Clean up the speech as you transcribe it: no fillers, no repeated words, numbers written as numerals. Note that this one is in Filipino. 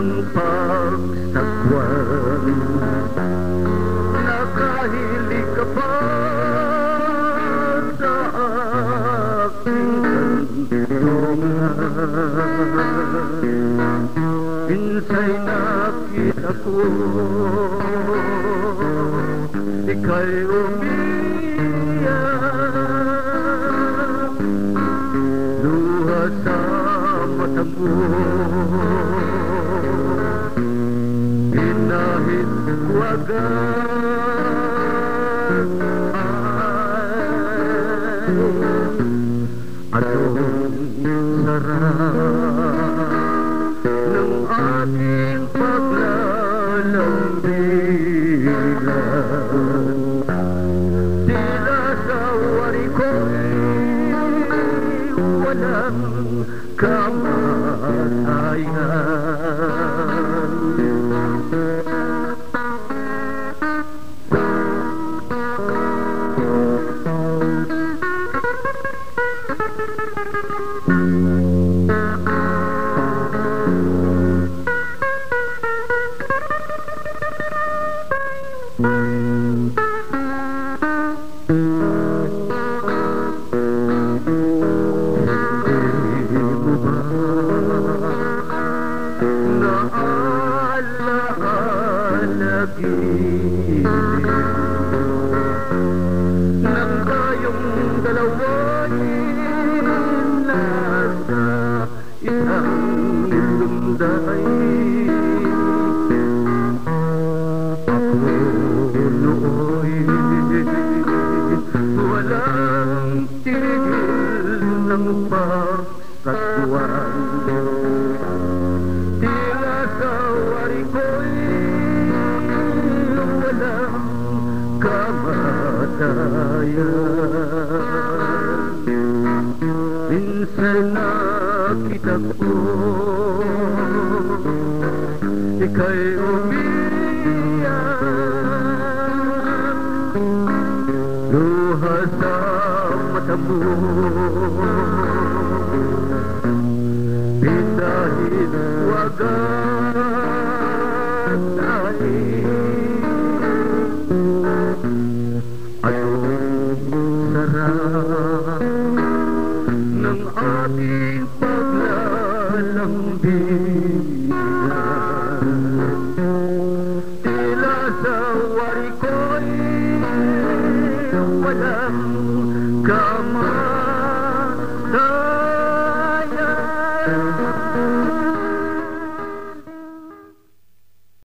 ng pagsagwan. Nakahilig ka pa sa aking kantungan. Minsa'y nakita ko ika'y umiyak, luha sa mata mo, hinahit ko agad. Anong sarap ng ating paglalambigan, tila sa wari ko'y walang kamatayan. Nang tayong dalawa'y nasa isang lunday, ako nooy walang tigil ng pagsagwan. Tila sa wari ko'y walang kamatayan. Minsan nakita ko ika'y umiyak, luha sa mata mo, pinahid ko agad. Anong sarap ng ating paglalambing,